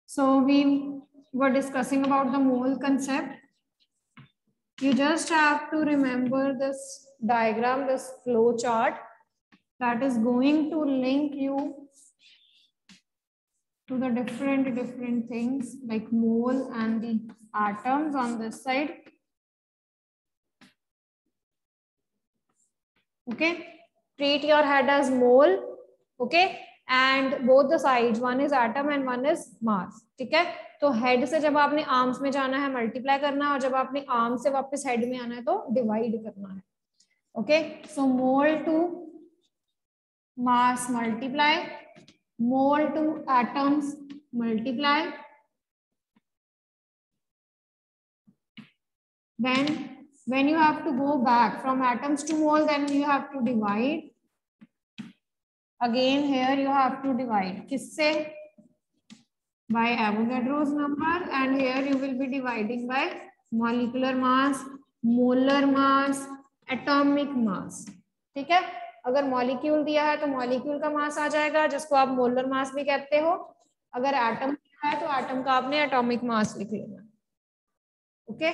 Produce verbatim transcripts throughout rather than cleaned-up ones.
So we were discussing about the mole concept. You just have to remember this diagram, this flow chart that is going to link you to the different different things like mole and the atoms on this side. Okay, treat your head as mole. Okay, and both the sides, one is atom and one is mass. ठीक है, तो head से जब आपने arms में जाना है multiply करना है, और जब आपने आर्म से वापस हेड में आना है तो डिवाइड करना है. Okay, so mole to mass multiply, mole to atoms multiply, then when you have to go back from atoms to mole, then you have to divide. Again here you have to divide. किससे? By Avogadro's number, and here you will be dividing by molecular mass, molar mass, atomic mass. ठीक है, अगर molecule दिया है तो molecule का मास आ जाएगा, जिसको आप मोलर मास भी कहते हो. अगर एटम दिया है तो एटम का आपने एटॉमिक मास लिख लेना. Okay,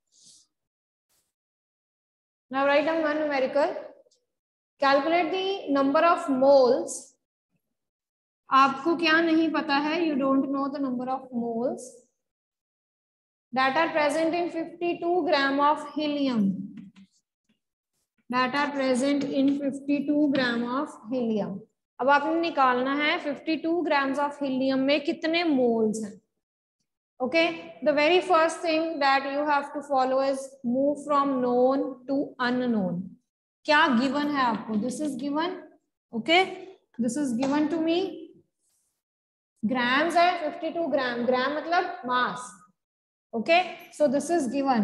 now write down one numerical. Calculate the number of moles. आपको क्या नहीं पता है? You don't know the number of moles that are present in fifty-two gram of helium. That are present in fifty-two gram of helium. अब आपने निकालना है fifty-two grams of helium में कितने moles हैं. Okay, the very first thing that you have to follow is move from known to unknown. क्या given है आपको? This is given. Okay, this is given to me. Grams है fifty-two gram. Gram मतलब mass. Okay, so this is given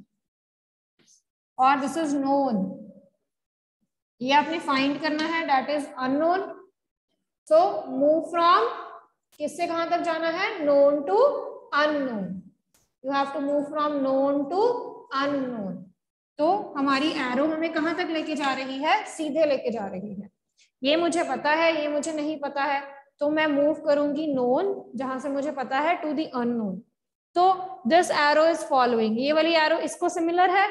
और this is known. ये आपने find करना है. That is unknown. So move from किससे कहां तक जाना है? Known to unknown. You have to move from known to unknown. तो हमारी एरो हमें कहां तक लेके जा रही है? सीधे लेके जा रही है. ये मुझे पता है, ये मुझे नहीं पता है, तो मैं मूव करूंगी नोन जहां से मुझे पता है टू दी अननोन. तो दिस एरो इज फॉलोइंग. ये वाली एरो इसको सिमिलर है.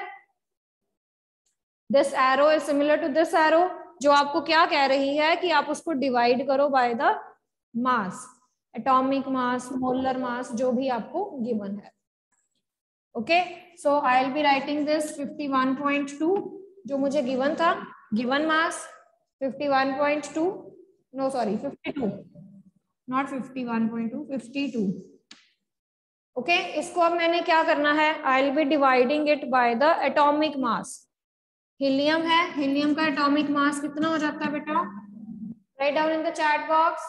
This arrow is similar to this arrow, जो आपको क्या कह रही है कि आप उसको डिवाइड करो by the mass, atomic mass, molar mass, जो भी आपको गिवन है. Okay, so I will be writing this fifty-one point two जो मुझे गिवन था. Given mass fifty-one point two, no sorry fifty-two, not fifty-one point two, fifty-two. ओके, इसको अब मैंने क्या करना है? I will be dividing it by the atomic mass. Helium है, हीलियम का एटॉमिक मास कितना हो जाता है बेटा? Right down in the chat box.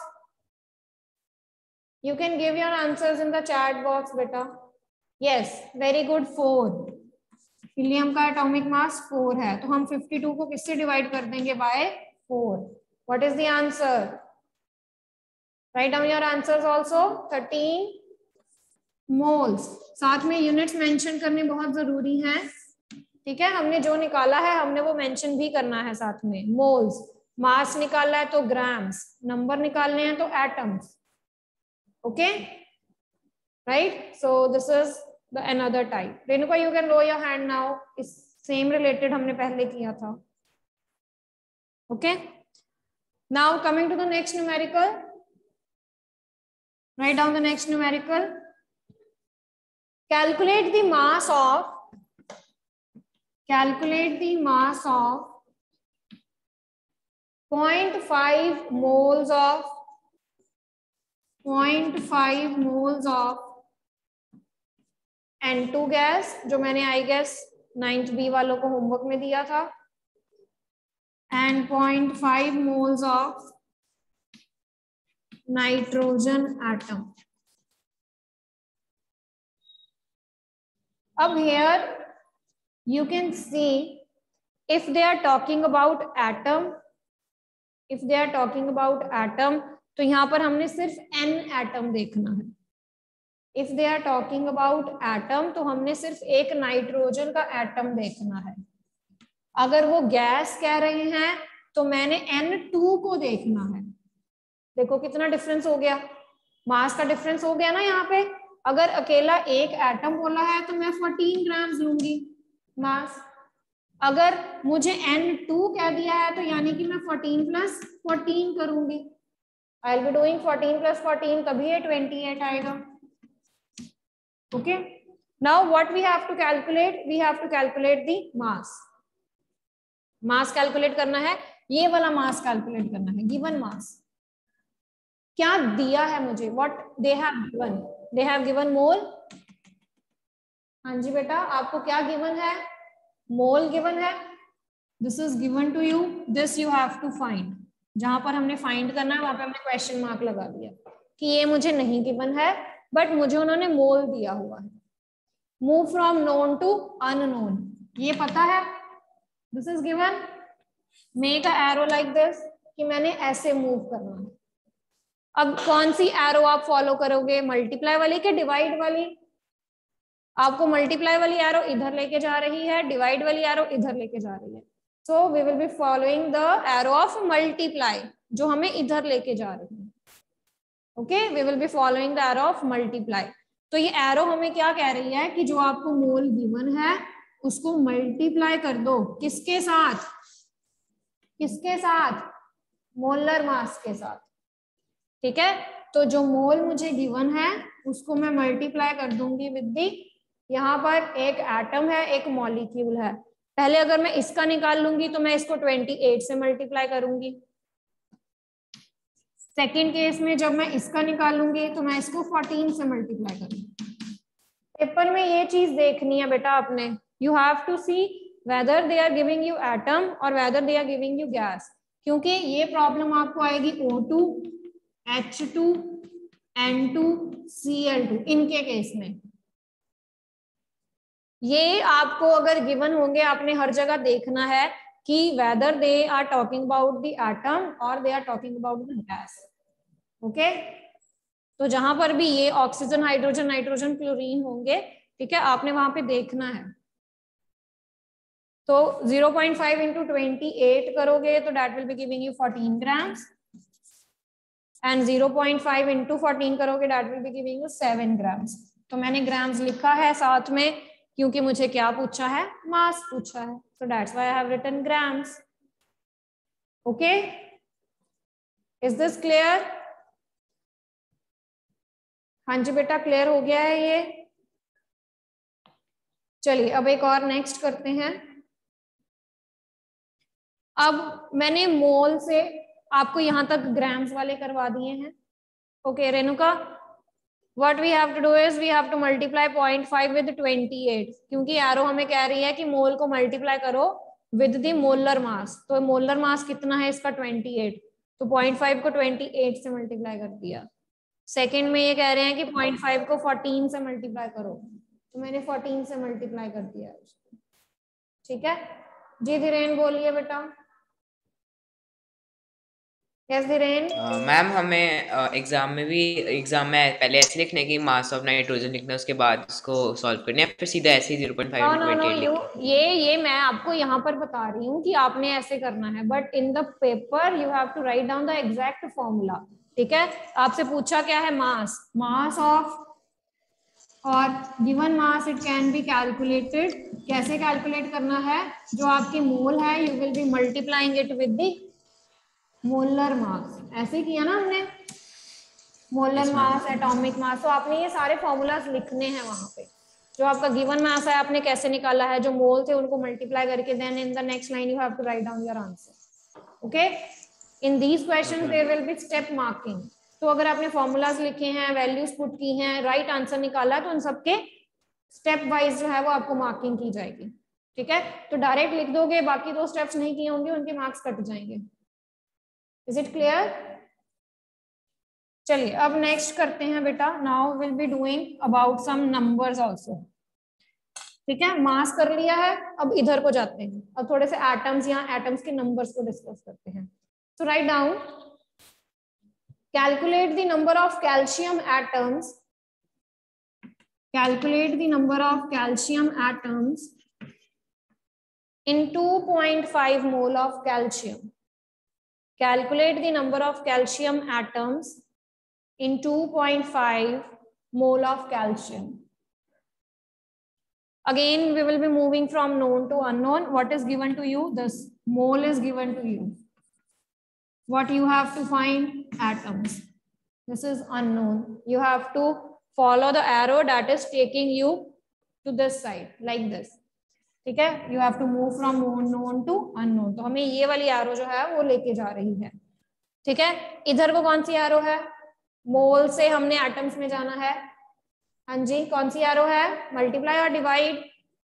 You can give your answers in the chat box बेटा. Yes, very good. Four. Helium का atomic mass four है, तो हम fifty-two को किससे डिवाइड कर देंगे? By four. What is the answer? Write down your answers also. thirteen moles. साथ में यूनिट्स मेंशन करने बहुत जरूरी हैं. ठीक है, हमने जो निकाला है हमने वो मेंशन भी करना है साथ में. मोल्स, मास निकाला है तो ग्राम्स, नंबर निकालने हैं तो atoms. Okay, right. So this is the another type. Renuka, you can low your hand now. इस सेम रिलेटेड हमने पहले किया था. ओके, now coming to the next numerical. Write down the next numerical. Calculate the mass of calculate the mass of zero point five moles of zero point five moles of N two gas, जो मैंने I guess ninth B वालों को homework में दिया था, and zero point five moles of nitrogen atom. अब here you can see if they are talking about atom, if they are talking about atom, तो यहाँ पर हमने सिर्फ n atom देखना है. If they are talking about atom, तो हमने सिर्फ एक नाइट्रोजन का एटम देखना है. अगर वो गैस कह रहे हैं तो मैंने N two को देखना है. देखो कितना डिफरेंस हो गया. मास का डिफरेंस हो गया ना यहाँ पे। अगर अकेला एक एटम बोला है तो मैं फोर्टीन ग्राम्स लूंगी मास। अगर मुझे एन टू कह दिया है तो यानी कि मैं फोर्टीन प्लस फोर्टीन करूंगी। I will be doing fourteen plus fourteen, तभी ये ट्वेंटी एट आएगा। Okay, now what we have to calculate, we have to calculate the mass. Mass calculate करना है, ये वाला मास कैलकुलेट करना है, गिवन मास। क्या दिया है मुझे, what they have given, they have given mole. हाँ जी बेटा, आपको क्या गिवन है, मोल गिवन है। This is given to you, this you have to find. जहां पर हमने फाइंड करना है वहां पे हमने क्वेश्चन मार्क लगा दिया कि ये मुझे नहीं गिवन है, बट मुझे उन्होंने मोल दिया हुआ है। Move from known to unknown, ये पता है, this is given. Make a arrow like this, कि मैंने ऐसे मूव करना है। अब कौन सी एरो आप फॉलो करोगे, मल्टीप्लाई वाली के डिवाइड वाली? आपको मल्टीप्लाई वाली एरो इधर लेके जा रही है, डिवाइड वाली एरो इधर लेके जा रही है। So we will be following the arrow of multiply, जो हमें इधर लेके जा रही है। Okay, we will be following the arrow of multiply. तो ये एरो हमें क्या कह रही है कि जो आपको मोल गिवन है उसको मल्टीप्लाई कर दो, किसके साथ, किसके साथ, मोलर मास के साथ। ठीक है, तो जो मोल मुझे गिवन है उसको मैं मल्टीप्लाई कर दूंगी विद दी, यहाँ पर एक एटम है एक मॉलिक्यूल है। पहले अगर मैं इसका निकाल लूंगी तो मैं इसको अट्ठाईस से मल्टीप्लाई करूंगी। सेकेंड केस में जब मैं इसका निकालूंगी तो मैं इसको चौदह से मल्टीप्लाई करूंगी। पेपर में ये चीज देखनी है बेटा आपने, you have to see whether they are giving you atom और whether they are giving you gas, क्योंकि ये प्रॉब्लम आपको आएगी O two, H two, N two, C L two, इनके केस में। ये आपको अगर गिवन होंगे आपने हर जगह देखना है कि whether they are talking about the atom और they are talking about the gas. Okay, तो जहां पर भी ये ऑक्सीजन, हाइड्रोजन, नाइट्रोजन, क्लोरीन होंगे, ठीक है, आपने वहां पे देखना है। तो zero point five into twenty eight करोगे तो that will be giving you fourteen grams, and zero point five into fourteen करोगे that will be giving you seven grams. तो मैंने ग्राम्स लिखा है साथ में क्योंकि मुझे क्या पूछा है, मास पूछा है, so that's why I have written grams. Okay, is this clear? हाँ जी बेटा, क्लियर हो गया है ये। चलिए अब एक और नेक्स्ट करते हैं। अब मैंने मोल से आपको यहां तक ग्राम्स वाले करवा दिए हैं। Okay Renuka, what we have to do is we have to multiply zero point five with twenty-eight, क्योंकि एरो हमें कह रही है कि मोल को मल्टीप्लाई करो विद द मोलर मास। तो मोलर मास कितना है इसका, अट्ठाईस, तो zero point five को अट्ठाईस से मल्टीप्लाई कर दिया। सेकंड में ये कह रहे हैं कि zero point five को चौदह से मल्टीप्लाई करो, तो मैंने चौदह से मल्टीप्लाई कर दिया। ठीक है जी, धीरेन बोलिए बेटा। यस धीरेन। मैम हमें एग्जाम uh, में भी एग्जाम में पहले ऐसे लिखने की मास ऑफ नाइट्रोजन लिखना, उसके बाद इसको सॉल्व करना है, फिर सीधा ऐसे ही zero point five no no no, you लिखें। ये ये मैं आपको यहाँ पर बता रही हूँ कि आपने ऐसे करना है, but in the paper you have to write down the exact formula. ठीक है, आपसे पूछा क्या है, मास, मास ऑफ, और given mass it can be calculated. कैसे कैलकुलेट करना है, जो आपकी मोल है you will be multiplying it with the molar mass. ऐसे किया ना हमने, मोलर मास, एटॉमिक मास। तो आपने ये सारे फॉर्मूलाज लिखने हैं वहां पे। जो आपका गिवन मास है आपने कैसे निकाला है, जो मोल थे उनको मल्टीप्लाई करके, then in the next line you have to write down your answer. Okay, in these questions there will be step marking. तो अगर आपने फॉर्मूलाज लिखे हैं, वैल्यूज पुट की हैं, राइट आंसर निकाला, तो उन सबके स्टेप वाइज जो है वो आपको मार्किंग की जाएगी। ठीक है, तो डायरेक्ट लिख दोगे, बाकी दो स्टेप्स नहीं किए होंगे, उनके मार्क्स कट जाएंगे। Is it clear? चलिए अब नेक्स्ट करते हैं बेटा। Now will be doing about some numbers also. ठीक है, मास कर लिया है, अब इधर को जाते हैं, अब थोड़े से एटम्स या एटम्स के नंबर्स को डिस्कस करते हैं। So write down, calculate the number of calcium atoms, calculate the number of calcium atoms in two point five mole of calcium. Calculate the number of calcium atoms in two point five mole of calcium. Again, we will be moving from known to unknown. What is given to you? This mole is given to you. What you have to find? Atoms. This is unknown. You have to follow the arrow that is taking you to this side, like this. ठीक है? You have to move from known to unknown. तो हमें ये वाली arrow जो है वो लेके जा रही है. ठीक है? इधर वो कौन सी arrow है? मोल से हमने atoms में जाना है. हाँ जी, कौन सी arrow है? Multiply or divide?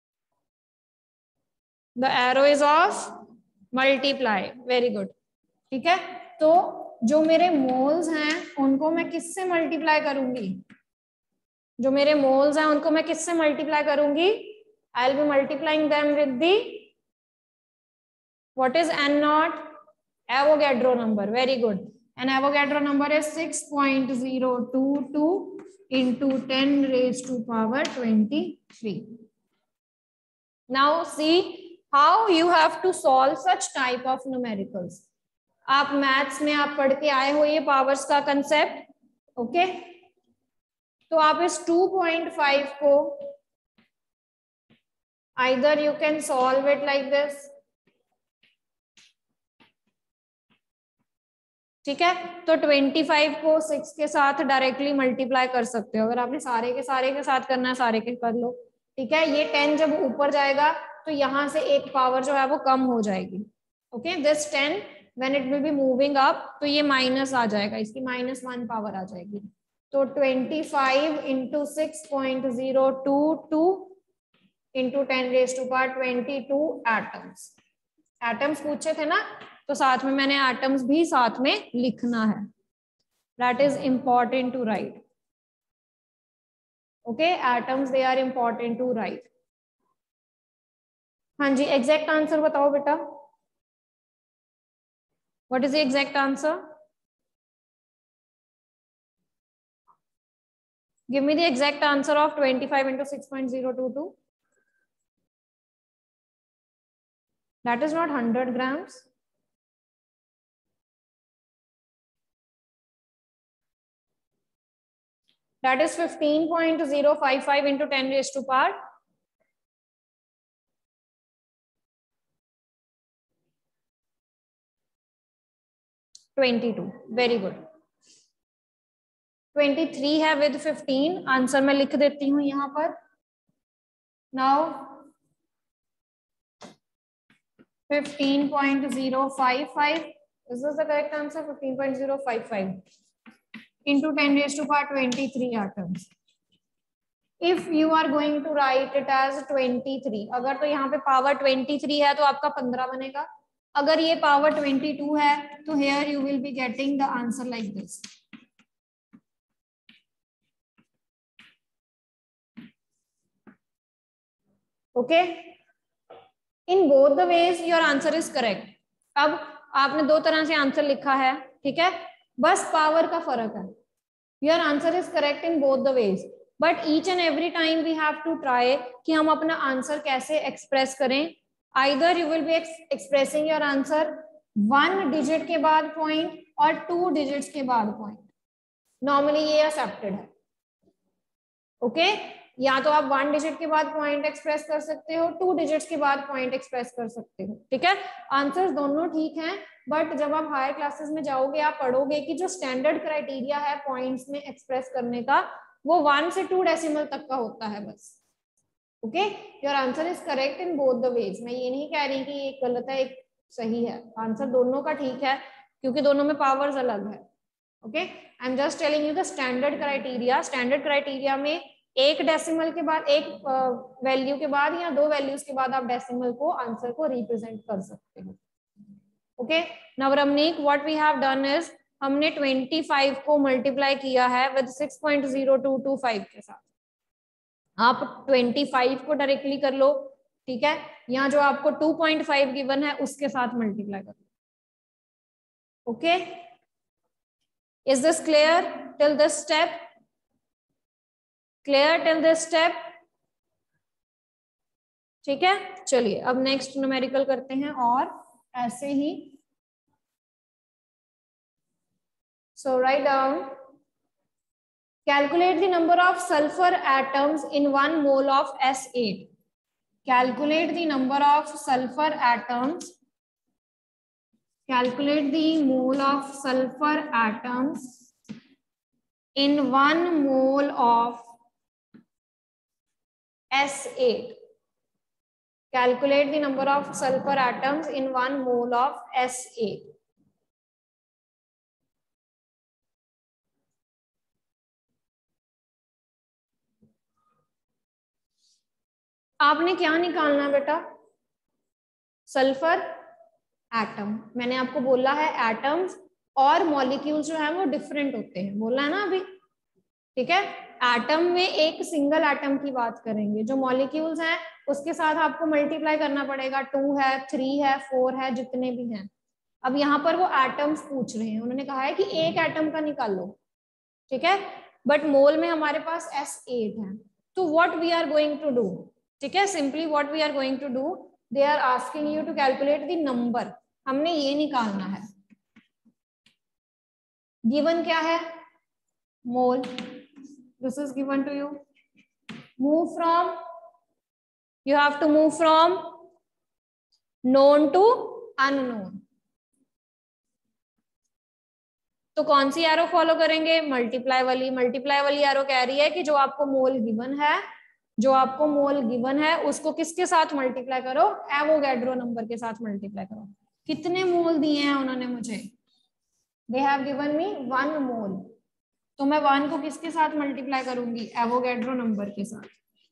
The arrow is of multiply. Very good. ठीक है? तो जो मेरे मोल्स हैं उनको मैं किससे मल्टीप्लाई करूंगी? जो मेरे मोल्स हैं उनको मैं किससे मल्टीप्लाई करूंगी? I'll be multiplying them with the what is N naught? Avogadro number. Very good. And Avogadro number is six point zero two two into ten raised to power twenty-three. Now see how you have to solve such type of numericals. आप maths में आप पढ़ के आए हो ये powers का concept, okay? तो आप इस टू पॉइंट फाइव को either you can solve it like this, ठीक है? तो पच्चीस को सिक्स के साथ डायरेक्टली मल्टीप्लाई कर सकते हो. अगर आपने सारे के सारे के साथ करना है सारे के कर लो. ठीक है? ये टेन जब ऊपर जाएगा तो यहां से एक पावर जो है वो कम हो जाएगी. Okay, this ten when it will be moving up तो ये माइनस आ जाएगा, इसकी माइनस वन पावर आ जाएगी. तो पच्चीस into six point zero two two into ten raise to power twenty two atoms. Atoms पूछे थे ना, तो साथ में मैंने एटम्स भी साथ में लिखना है. That is important to write. Okay, atoms they are important to write. हाँ जी, एग्जैक्ट आंसर बताओ बेटा. What is the exact answer? Give me the exact answer of twenty-five into six point zero two two. That is not one hundred grams. That is fifteen point zero five five into ten raised to power twenty-two. Very good. twenty-three है with fifteen. Answer मैं लिख देती हूँ यहाँ पर. Now fifteen point zero five five. Is this the correct answer? fifteen point zero five five into ten raised to power twenty-three atoms. If you are going to write it as twenty-three, अगर तो यहाँ पे power twenty-three है तो आपका पंद्रह बनेगा. अगर ये power twenty-two है तो here you will be getting the answer like this. Okay? In both the ways your answer is correct. अब आपने दो तरह से आंसर लिखा है, ठीक है? बस पावर का फर्क है. Your answer is correct in both the ways, but each and every time we have to try कि हम अपना आंसर कैसे एक्सप्रेस करें. Either you will be expressing your answer one digit के बाद point और two digits के बाद point. Normally ये accepted है. Okay? या तो आप वन डिजिट के बाद पॉइंट एक्सप्रेस कर सकते हो, टू डिजिट्स के बाद पॉइंट एक्सप्रेस कर सकते हो. ठीक है? आंसर्स दोनों ठीक हैं, बट जब आप हायर क्लासेस में जाओगे आप पढ़ोगे कि जो स्टैंडर्ड क्राइटेरिया है पॉइंट्स में एक्सप्रेस करने का वो वन से टू डेसिमल तक का होता है बस. Okay, your answer is correct in both the ways. मैं ये नहीं कह रही कि एक गलत है एक सही है, आंसर दोनों का ठीक है क्योंकि दोनों में पावर्स अलग है. Okay, I am just telling you the standard criteria. Standard criteria में एक डेसिमल के बाद, एक वैल्यू uh, के बाद या दो वैल्यूज के बाद आप डेसिमल को आंसर को रिप्रेजेंट कर सकते हो. Okay, now Ramneek what we have done is हमने पच्चीस को मल्टीप्लाई किया है with six point zero two two five के साथ. आप पच्चीस को डायरेक्टली कर लो. ठीक है, यहाँ जो आपको टू पॉइंट फाइव गिवन है उसके साथ मल्टीप्लाई कर लो. Okay, is this clear till this step? Clear till this step? ठीक है, चलिए अब नेक्स्ट न्यूमेरिकल करते हैं और ऐसे ही. So write down Calculate the number of sulfur atoms in one mole of S eight. Calculate the number of sulfur atoms. Calculate the mole of sulfur atoms in one mole of S eight. Calculate the number of sulfur atoms in one mole of S eight. आपने क्या निकालना है बेटा? Sulphur atom. मैंने आपको बोला है atoms और मॉलिक्यूल्स जो है वो डिफरेंट होते हैं, बोला है ना अभी, ठीक है। एटम में एक सिंगल एटम की बात करेंगे, जो मॉलिक्यूल्स हैं उसके साथ आपको मल्टीप्लाई करना पड़ेगा, टू है, थ्री है, फोर है, जितने भी हैं। अब यहाँ पर वो एटम्स पूछ रहे हैं, उन्होंने कहा है कि एक एटम का निकाल लो, ठीक है, बट मोल में हमारे पास एस एट है। तो what we are going to do, ठीक है, simply what we are going to do, they are asking you to calculate the number. हमने ये निकालना है। गिवन क्या है? Mole. This is given to you. Move from, you have to move from known to unknown. तो कौन सी arrow follow करेंगे? मल्टीप्लाई वाली। मल्टीप्लाई वाली एरो कह रही है कि जो आपको मोल गिवन है, जो आपको मोल गिवन है उसको किसके साथ मल्टीप्लाई करो? एवोगैड्रो नंबर के साथ मल्टीप्लाई करो। कितने मोल दिए हैं उन्होंने मुझे? They have given me one mole. तो मैं वन को किसके साथ मल्टीप्लाई करूंगी? एवोगैड्रो नंबर के साथ।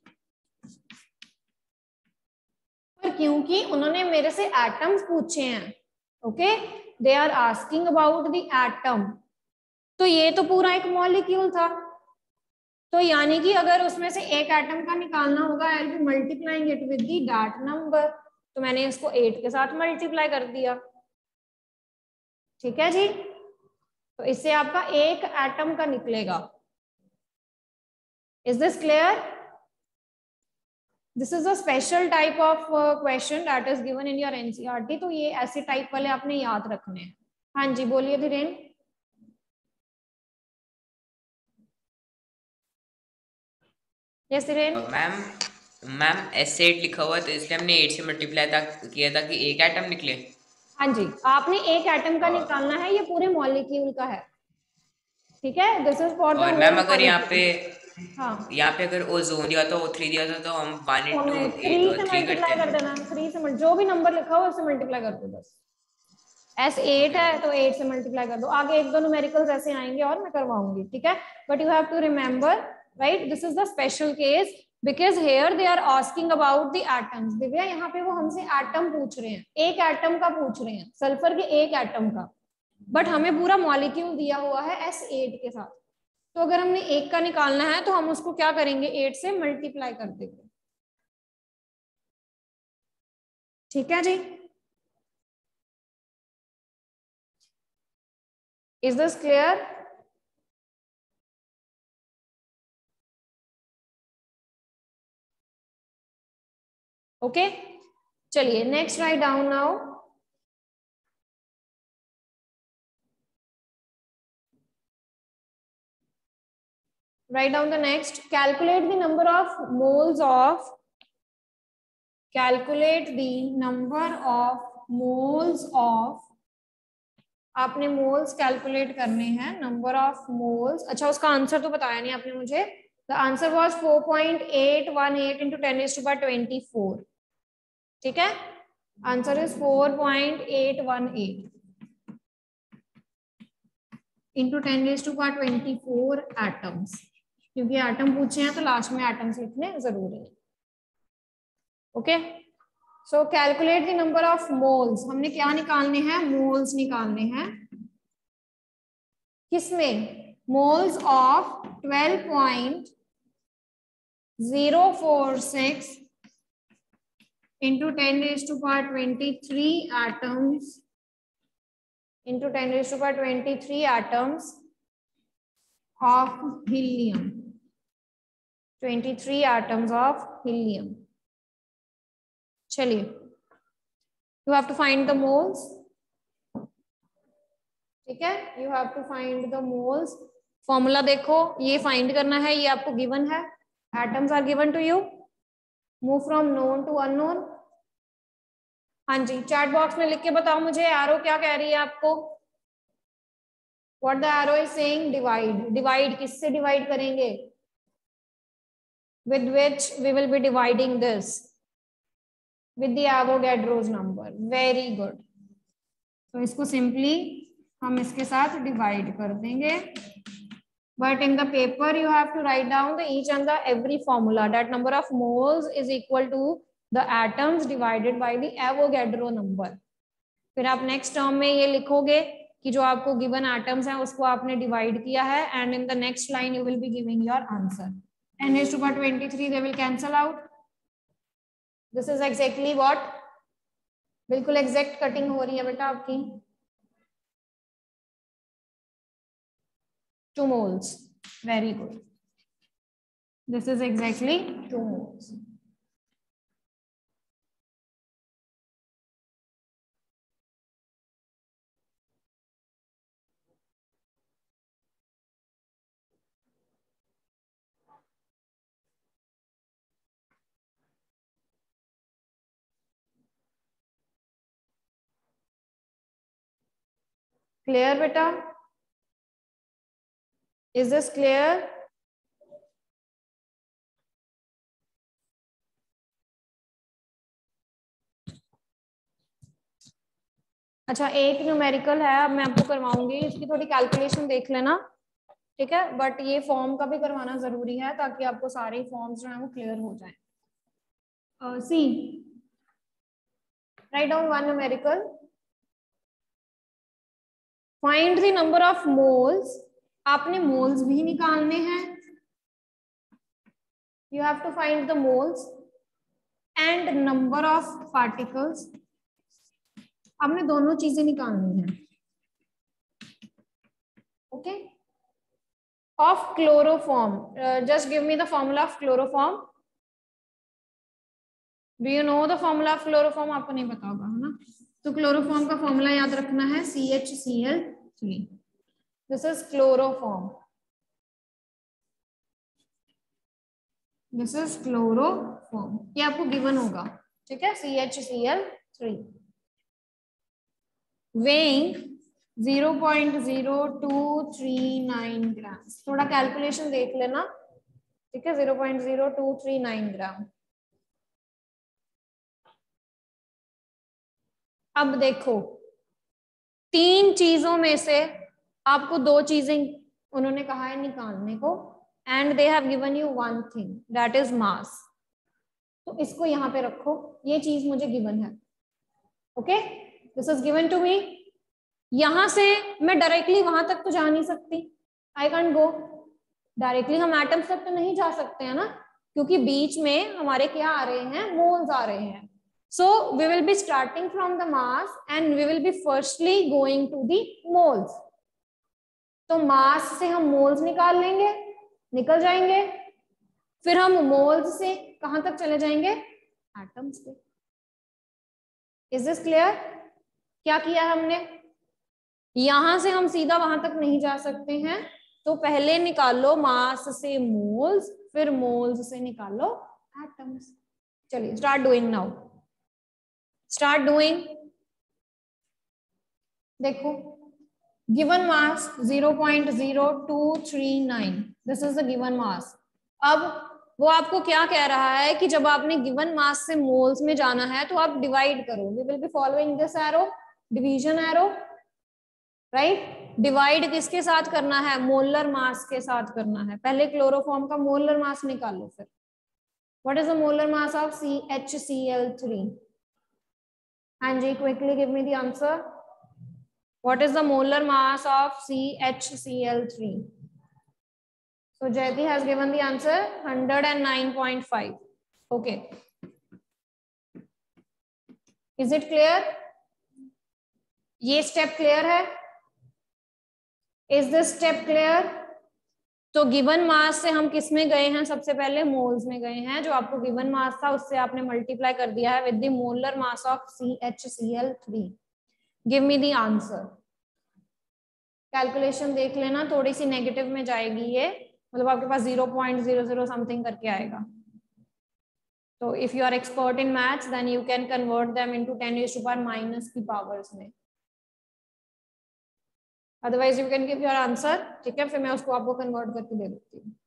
पर क्योंकि उन्होंने मेरे से एटम्स पूछे हैं, okay, they are asking about the atom, तो ये तो पूरा एक मॉलिक्यूल था, तो यानी कि अगर उसमें से एक एटम का निकालना होगा, I will be multiplying it with the that number. तो मैंने इसको एट के साथ मल्टीप्लाई कर दिया, ठीक है जी। तो इससे आपका एक एटम का निकलेगा। Is this clear? This is a special type of question that is given in your NCERT. तो ये ऐसे टाइप वाले आपने याद रखने हैं। हाँ जी, बोलिए Dhiren. Yes Dhiren. Ma'am ma'am S eight लिखा हुआ तो इसलिए हमने एट से मल्टीप्लाई था किया था कि एक एटम निकले। हाँ जी, आपने एक एटम का निकालना है, ये पूरे मॉलिक्यूल का है, ठीक है। दिस इज फॉर द और होल मैम अगर यहाँ पे मॉलिक्यूल। हाँ, यहाँ पे अगर ओजोन दिया था, ओ थ्री दिया था, तो हम वन तो इंटू हमें थ्री से थ्री करते मल्टीप्लाई कर हैं। देना। थ्री से मल्टी, जो भी नंबर लिखा हो उससे मल्टीप्लाई कर दो बस। एस एट है तो एट से मल्टीप्लाई कर दो। आगे एक दो न्यूमेरिकल्स ऐसे आएंगे और मैं करवाऊंगी, ठीक है। But you have to remember, right, this is the special case because here they are asking about the atoms. Divya, यहाँ पे वो हमसे एटम पूछ रहे हैं, एक एटम का पूछ रहे हैं, सल्फर के एक एटम का, बट हमें पूरा मॉलिक्यूल दिया हुआ है एस एट के साथ। तो अगर हमने एक का निकालना है तो हम उसको क्या करेंगे? एट से मल्टीप्लाई कर देंगे, ठीक है जी। Is this clear? ओके, चलिए next write down now. Write down the next. Calculate the number of moles of. Calculate the number of moles of. आपने मोल्स कैलकुलेट करने हैं, नंबर ऑफ मोल्स। अच्छा, उसका आंसर तो बताया नहीं आपने मुझे। The answer was four point eight one eight into ten raised to power twenty four, ठीक है। Answer is four point eight one eight into ten raised to power twenty four atoms, क्योंकि atom पूछे हैं तो last में atoms लिखने जरूरी है, okay. So calculate the number of moles. हमने क्या निकालने हैं? मोल्स निकालने हैं। किसमें? Moles of twelve point zero four six into ten raised to power twenty three atoms into ten raised to power twenty three atoms of helium. Twenty three atoms of helium. चलिए, you have to find the moles, ठीक है। You have to find the moles formula देखो, ये find करना है, ये आपको given है, atoms are given to you, move from known to unknown. हाँ जी, चैट बॉक्स में लिख के बताओ मुझे एरो क्या कह रही है आपको। What the arrow is saying, divide. Divide किससे डिवाइड करेंगे, with which we will be dividing this, with the Avogadro's number. Very good. तो इसको सिंपली हम इसके साथ डिवाइड कर देंगे, but in the paper you have to write down the each and the every formula, that number of moles is equal to the atoms divided by the Avogadro number. फिर आप next term में ये लिखोगे कि जो आपको given atoms हैं उसको आपने डिवाइड किया है, and in the next line you will be giving your answer. n is to power twenty-three, they will cancel out. This is exactly what, बिल्कुल एग्जैक्ट कटिंग हो रही है बेटा आपकी. two moles. Very good. This is exactly two moles. Clear beta? Is this clear? अच्छा, एक numerical है, अब मैं आपको करवाऊंगी, इसकी थोड़ी कैलकुलेशन देख लेना, ठीक है, बट ये फॉर्म का भी करवाना जरूरी है ताकि आपको सारे फॉर्म्स जो है वो क्लियर हो जाए. See, write down one numerical, find the number of moles. आपने मोल्स भी निकालने हैं, you have to find the moles and number of particles. आपने दोनों चीजें निकालनी है, okay. Of chloroform, just give me the formula of chloroform. Do you know the formula of chloroform? आपको नहीं पता होगा, है ना. तो क्लोरोफॉर्म का फॉर्मूला याद रखना है C H C L three. This is chloroform, this is chloroform, ये आपको गिवन होगा, ठीक है, C H C L three. Weighing zero point zero two three nine gram. थोड़ा कैलकुलेशन देख लेना, ठीक है, zero point zero two three nine ग्राम. अब देखो, तीन चीजों में से आपको दो चीजें उन्होंने कहा है निकालने को, and they have given you one thing, that is mass. तो इसको यहाँ पे रखो, ये चीज मुझे गिवन है, okay, this is given to me. यहां से मैं डायरेक्टली वहां तक तो जा नहीं सकती, आई कैंट गो डायरेक्टली, हम एटम्स तक तो नहीं जा सकते हैं ना, क्योंकि बीच में हमारे क्या आ रहे हैं, मोल्स आ रहे हैं. So we will be starting from the mass and we will be firstly going to the moles. तो मास से हम मोल्स निकाल लेंगे, निकल जाएंगे, फिर हम मोल्स से कहां तक चले जाएंगे, एटम्स पे. Is this clear? क्या किया हमने, यहां से हम सीधा वहां तक नहीं जा सकते हैं, तो पहले निकालो मास से मोल्स, फिर मोल्स से निकालो एटम्स. चलिए start doing now, start doing. देखो, given mass zero point zero two three nine, this is the given mass. अब वो आपको क्या कह रहा है कि जब आपने गिवन मास से मोल्स में जाना है तो आप डिवाइड करो. We will be following this arrow, division arrow, right. Divide किसके साथ करना है, मोलर मास के साथ करना है. पहले क्लोरोफॉर्म का मोलर मास निकालो. फिर what is the molar mass of C H C L three? हाँ जी, quickly give me the answer. What is the molar mass of C H C L three? So Jayati has given the answer one hundred nine point five. Okay, is it clear? ये step clear है? Is this step clear? तो given mass से हम किस में गए हैं, सबसे पहले मोल्स में गए हैं. जो आपको गिवन मास था उससे आपने मल्टीप्लाई कर दिया है with the molar mass of C H C L three. Give me the answer. Calculation देख लेना, थोड़ी सी नेगेटिव में जाएगी ये, मतलब आपके पास zero point zero zero something करके आएगा। तो if you are expert in maths then you can convert them into ten raised to power minus की पावर्स में, otherwise you can give your answer. ठीक है, फिर मैं उसको आपको कन्वर्ट करके दे देती हूँ।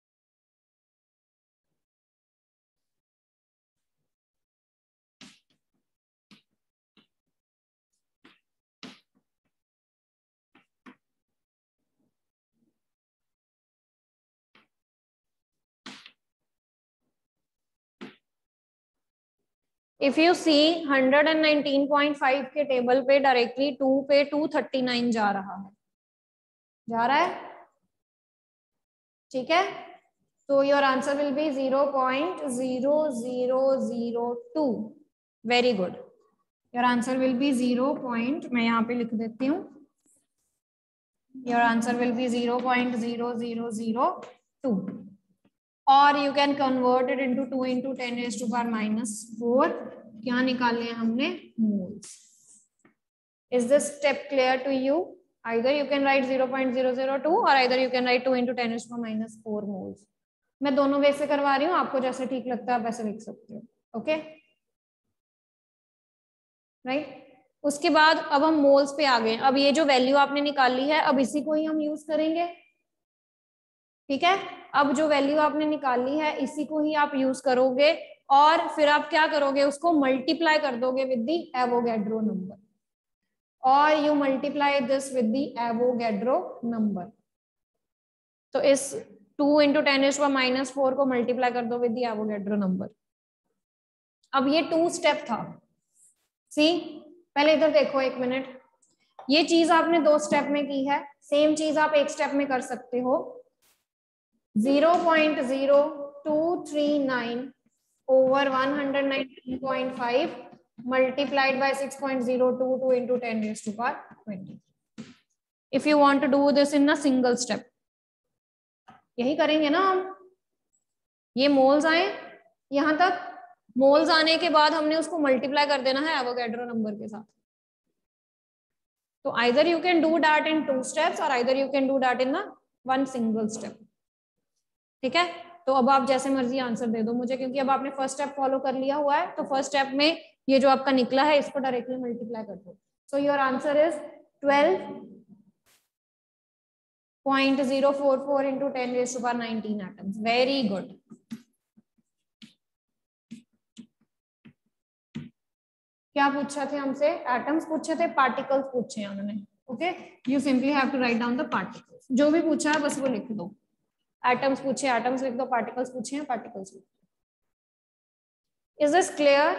If you see one nineteen point five के टेबल पे डायरेक्टली टू पे टू थर्टी नाइन जा रहा है, जा रहा है, ठीक है, तो your answer will be zero point zero zero zero two. Very good, your answer will be zero point, मैं यहाँ पे लिख देती हूँ, your answer will be zero point zero zero zero two, और you can convert it into to into ten raised to power minus four. क्या निकाले हैं हमने? Moles. Is this step clear to you? either you can write zero point zero zero two or either you can write two into ten raised to minus four moles. मैं दोनों वे से करवा रही हूँ, आपको जैसे ठीक लगता है आप वैसे लिख सकते हो। ओके राइट, उसके बाद अब हम मोल्स पे आ गए। अब ये जो वैल्यू आपने निकाली है अब इसी को ही हम यूज करेंगे, ठीक है। अब जो वैल्यू आपने निकाली है इसी को ही आप यूज करोगे और फिर आप क्या करोगे, उसको मल्टीप्लाई कर दोगे विद द एवोगैड्रो नंबर, और you multiply this with the Avogadro number. तो इस two into ten raised to power minus four को मल्टीप्लाई कर दो विद द एवोगैड्रो नंबर। अब ये टू स्टेप था, सी पहले इधर देखो एक मिनट, ये चीज आपने दो स्टेप में की है, सेम चीज आप एक स्टेप में कर सकते हो। Zero point zero two three nine over one nineteen point five multiplied by six point zero two two into ten raised to power twenty. If you want to do this in a single step, यही करेंगे ना हम। ये moles आए यहां तक, moles आने के बाद हमने उसको मल्टीप्लाई कर देना है एवोगैड्रो नंबर के साथ। तो either you can do that in two steps or either you can do that in a one single step, ठीक है। तो अब आप जैसे मर्जी आंसर दे दो मुझे, क्योंकि अब आपने फर्स्ट स्टेप फॉलो कर लिया हुआ है, तो फर्स्ट स्टेप में ये जो आपका निकला है इसको डायरेक्टली मल्टीप्लाई कर दो। So your answer is twelve point zero four four into ten raised to power nineteen atoms. Very good. क्या पूछा थे हमसे? एटम्स पूछे थे, पार्टिकल्स पूछे हैं उन्होंने। Okay, you simply have to write down the particles. जो भी पूछा है बस वो लिख दो। एटम्स पूछे एटम्स लिख दो, पार्टिकल्स पूछे हैं पार्टिकल्स लिख दो। Is this clear?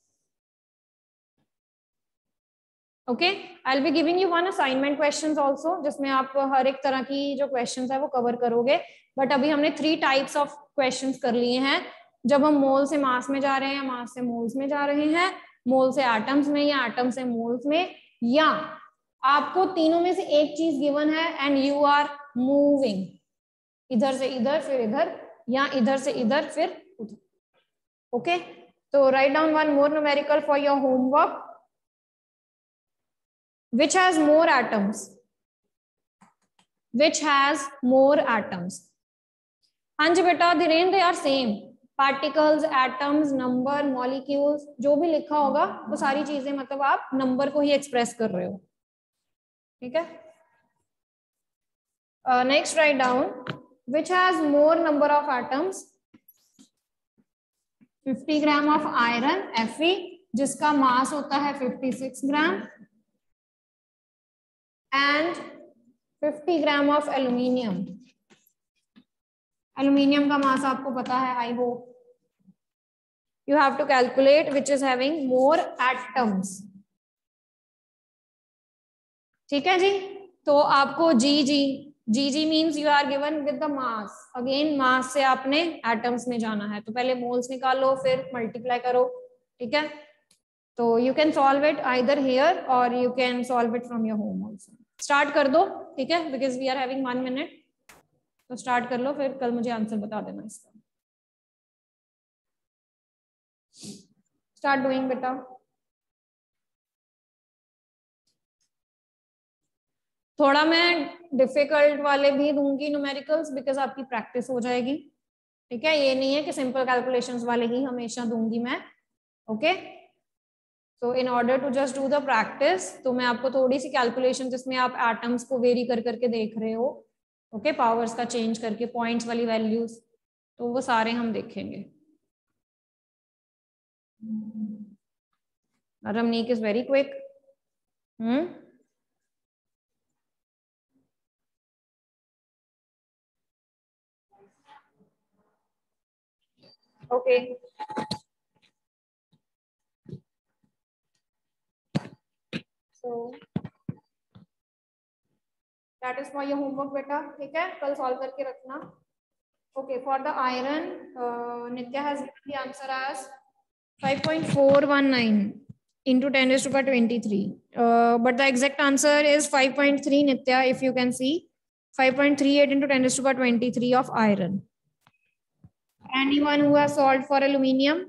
Okay, I will be giving you one assignment questions also, जिसमें आप हर एक तरह की जो क्वेश्चंस है वो कवर करोगे। बट अभी हमने थ्री टाइप्स ऑफ क्वेश्चंस कर लिए हैं, जब हम मोल से मास में जा रहे हैं, मास से मोल्स में जा रहे हैं, मोल से एटम्स में या एटम से मोल्स में, या आपको तीनों में से एक चीज गिवन है एंड यू आर मूविंग इधर से इधर फिर इधर, या इधर से इधर फिर उधर। ओके, तो write down one more numerical for your homework. Which has more atoms? Which has more atoms? हाँ जी बेटा Dhirendra, they are same. Particles, atoms, number, molecules, जो भी लिखा होगा वो सारी चीजें मतलब आप नंबर को ही एक्सप्रेस कर रहे हो, ठीक है। Next write down which has more number of atoms? Fifty gram of iron Fe, जिसका मास होता है fifty six gram, and fifty gram of aluminium. Aluminium का मास आपको पता है, I hope you have to calculate which is having more atoms, ठीक है जी। तो आपको जी जी जी जी means you are given with the mass, again mass से आपने एटम्स में जाना है, तो पहले मोल्स निकालो फिर मल्टीप्लाई करो, ठीक है। तो you can solve it either here और you can solve it from your home also. Start कर दो, ठीक है, because we are having one minute, तो स्टार्ट कर लो, फिर कल मुझे आंसर बता देना इसका। स्टार्ट डूइंग बेटा। थोड़ा मैं डिफिकल्ट वाले भी दूंगी न्यूमेरिकल्स, बिकॉज आपकी प्रैक्टिस हो जाएगी, ठीक है। ये नहीं है कि सिंपल कैलकुलेशंस वाले ही हमेशा दूंगी मैं, okay. So in order to just do the practice, तो मैं आपको थोड़ी सी कैलकुलेशन जिसमें आप एटम्स को वेरी कर करके देख रहे हो, ओके okay, पावर्स का चेंज करके, पॉइंट्स वाली वैल्यूज, तो वो सारे हम देखेंगे। Ramneek is very quick. Hmm okay, so that is for your homework बेटा, ठीक है, कल सॉल्व करके रखना। Okay, for the iron Nitya has given the answer as five point four one nine into ten raised to power twenty-three, uh, but the exact answer is five point three, Nitya, if you can see, five point three eight into ten raised to power twenty-three of iron. Anyone who has solved for aluminium?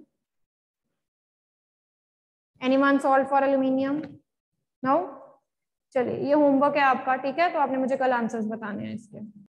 Anyone solved for aluminium? No? चलिए, ये homework है आपका, ठीक है, तो आपने मुझे कल आंसर्स बताने हैं इसके।